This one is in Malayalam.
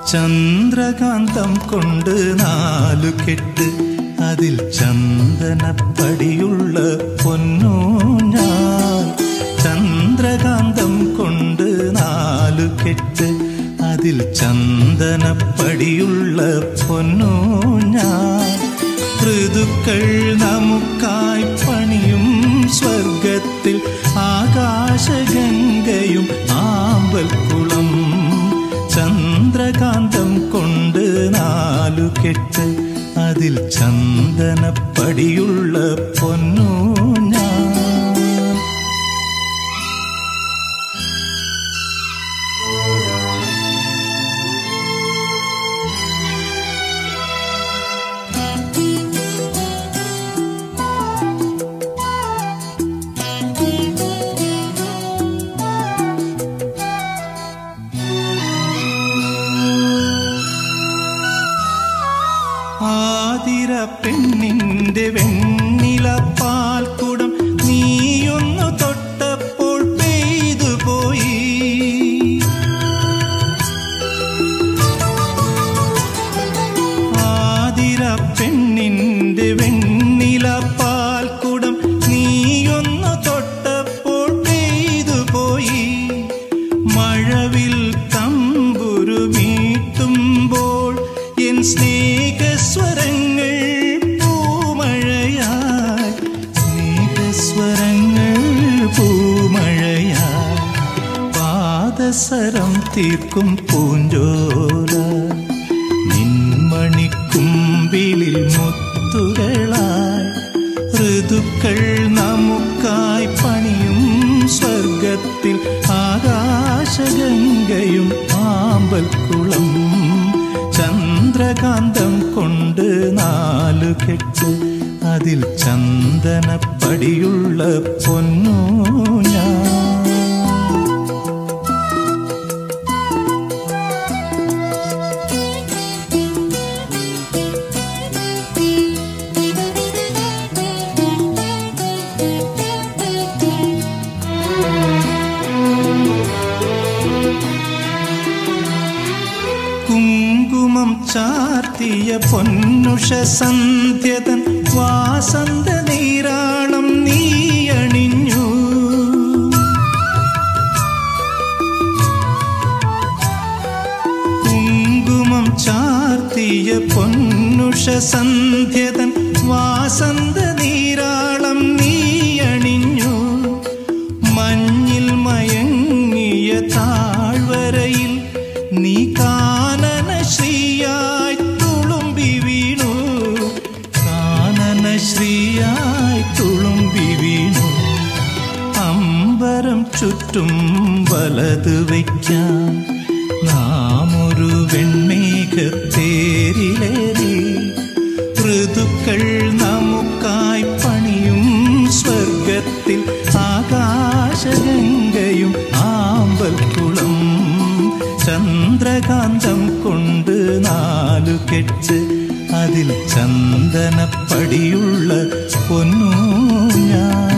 ചന്ദ്രകാന്തം കൊണ്ട് 4 കെട്ട് അതിൽ ചന്ദനപ്പടിയുള്ള പൊന്നൂഞ്ഞാൽ. ചന്ദ്രകാന്തം കൊണ്ട് 4 കെട്ട് അതിൽ ചന്ദനപ്പടിയുള്ള പൊന്നൂഞ്ഞാൽ. ഋതുക്കൾ നമുക്കായി പണിയും സ്വർഗത്തിൽ ആകാശഗംഗയും ആമ്പൽക്കുളം. ചന്ദ്രകാന്തം കൊണ്ട് 4 കെട്ട് അതിൽ ചന്ദനപ്പടിയുള്ള പൊന്നൂഞ്ഞാൽ. ആതിര പെണ്ണിന്റെ വെണ്ണില പാൽക്കുടം നീയൊന്നു തൊട്ടപ്പോൾ പെയ്തു പോയി. ആതിര പെണ്ണിന്റെ വെണ്ണില പാൽക്കുടം നീയൊന്നു തൊട്ടപ്പോൾ പെയ്തു പോയി. മഴവിൽ തമ്പുരു മീട്ടുമ്പോൾ എൻ സ്നേഹസ്വരങ്ങൾ പൂമഴയായി. സ്നേഹസ്വരങ്ങൾ പൂമഴയായി. പാദസരം തീർക്കും പൂഞ്ചോല നിൻമണിക്കുമ്പിളിൽ മുത്തുകളായി. ഋതുക്കൾ നമുക്കായി പണിയും സ്വർഗത്തിൽ ആകാശഗംഗയും ആമ്പൽക്കുളം. ചന്ദ്രകാന്തം കൊണ്ട് 4 കെട്ട് അതിൽ ചന്ദനപ്പടിയുള്ള പൊന്നൂഞ്ഞാൽ. കുങ്കുമം ചാർത്തിയ പൊന്നുഷ സന്ധ്യതൻ വാസന്ത നീരാളം നീയണിഞ്ഞു. കുങ്കുമം ചാർത്തിയ പൊന്നുഷ സന്ധ്യതൻ വാസന്ത നീരാളം നീയണിഞ്ഞു. മഞ്ഞിൽ മയങ്ങിയ താഴ്വരയിൽ നീ കാനന ശ്രീയായി തുളുമ്പി വീണു. കാനന ശ്രീയായി തുളുമ്പി വീണു. അമ്പരം ചുറ്റും വലത് വയ്ക്കാൻ നാം ഒരു വെൺമേഘത്തേരിലേറി. ഋതുക്കൾ നമുക്കായി പണിയും സ്വർഗത്തിൽ ആകാശഗംഗയും ആമ്പൽക്കുളം. ചന്ദ്രകാന്തം കൊണ്ട് 4 കെട്ട് അതിൽ ചന്ദനപ്പടിയുള്ള പൊന്നൂഞ്ഞാൽ.